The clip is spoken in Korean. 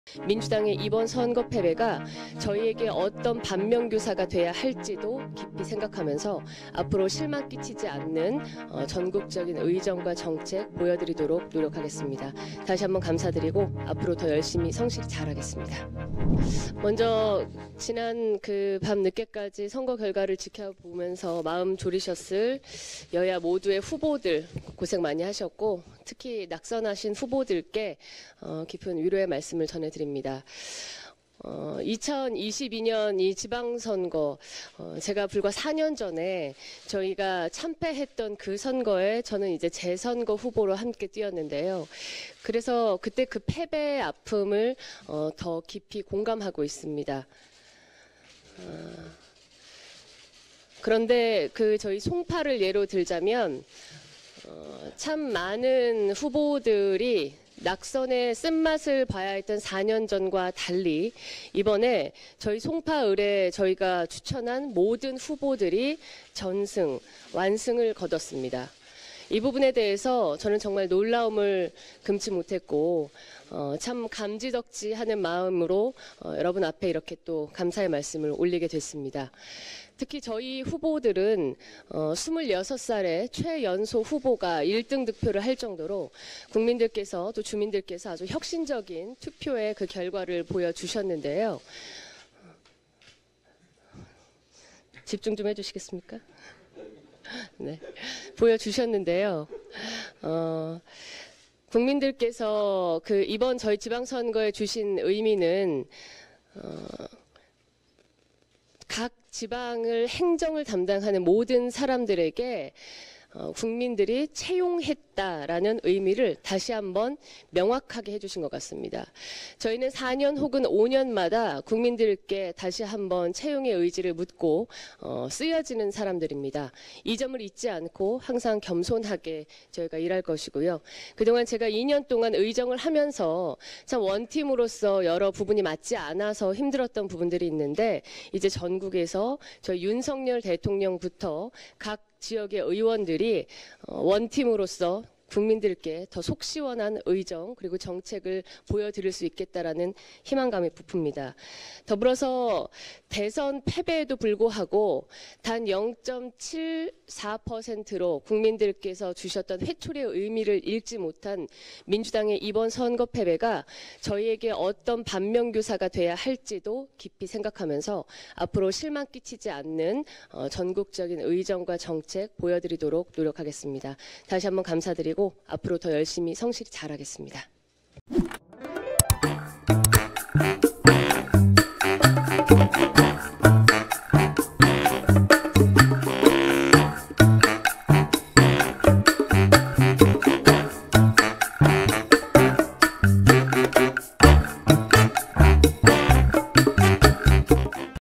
민주당의 이번 선거 패배가 저희에게 어떤 반면교사가 돼야 할지도 깊이 생각하면서 앞으로 실망 끼치지 않는 전국적인 의정과 정책 보여드리도록 노력하겠습니다. 다시 한번 감사드리고 앞으로 더 열심히 성실히 잘하겠습니다. 먼저 지난 그 밤 늦게까지 선거 결과를 지켜보면서 마음 졸이셨을 여야 모두의 후보들 고생 많이 하셨고 특히 낙선하신 후보들께 깊은 위로의 말씀을 전해드립니다. 2022년 이 지방선거 제가 불과 4년 전에 저희가 참패했던 그 선거에 저는 이제 재선거 후보로 함께 뛰었는데요. 그래서 그때 그 패배의 아픔을 더 깊이 공감하고 있습니다. 그런데 그 저희 송파를 예로 들자면 참 많은 후보들이 낙선의 쓴맛을 봐야 했던 4년 전과 달리 이번에 저희 송파을에 저희가 추천한 모든 후보들이 전승, 완승을 거뒀습니다. 이 부분에 대해서 저는 정말 놀라움을 금치 못했고 참 감지덕지하는 마음으로 여러분 앞에 이렇게 또 감사의 말씀을 올리게 됐습니다. 특히 저희 후보들은 26살의 최연소 후보가 1등 득표를 할 정도로 국민들께서 또 주민들께서 아주 혁신적인 투표의 그 결과를 보여주셨는데요. 집중 좀 해주시겠습니까? 네, 보여주셨는데요. 국민들께서 그 이번 저희 지방선거에 주신 의미는 각 지방을 행정을 담당하는 모든 사람들에게 국민들이 채용했다라는 의미를 다시 한번 명확하게 해주신 것 같습니다. 저희는 4년 혹은 5년마다 국민들께 다시 한번 채용의 의지를 묻고 쓰여지는 사람들입니다. 이 점을 잊지 않고 항상 겸손하게 저희가 일할 것이고요. 그동안 제가 2년 동안 의정을 하면서 참 원팀으로서 여러 부분이 맞지 않아서 힘들었던 부분들이 있는데 이제 전국에서 저희 윤석열 대통령부터 각 지역의 의원들이 원팀으로서 국민들께 더 속 시원한 의정 그리고 정책을 보여드릴 수 있겠다라는 희망감이 부풉니다. 더불어서 대선 패배에도 불구하고 단 0.74%로 국민들께서 주셨던 회초리의 의미를 잃지 못한 민주당의 이번 선거 패배가 저희에게 어떤 반면교사가 돼야 할지도 깊이 생각하면서 앞으로 실망 끼치지 않는 전국적인 의정과 정책 보여드리도록 노력하겠습니다. 다시 한번 감사드리고 앞으로 더 열심히 성실히 잘하겠습니다.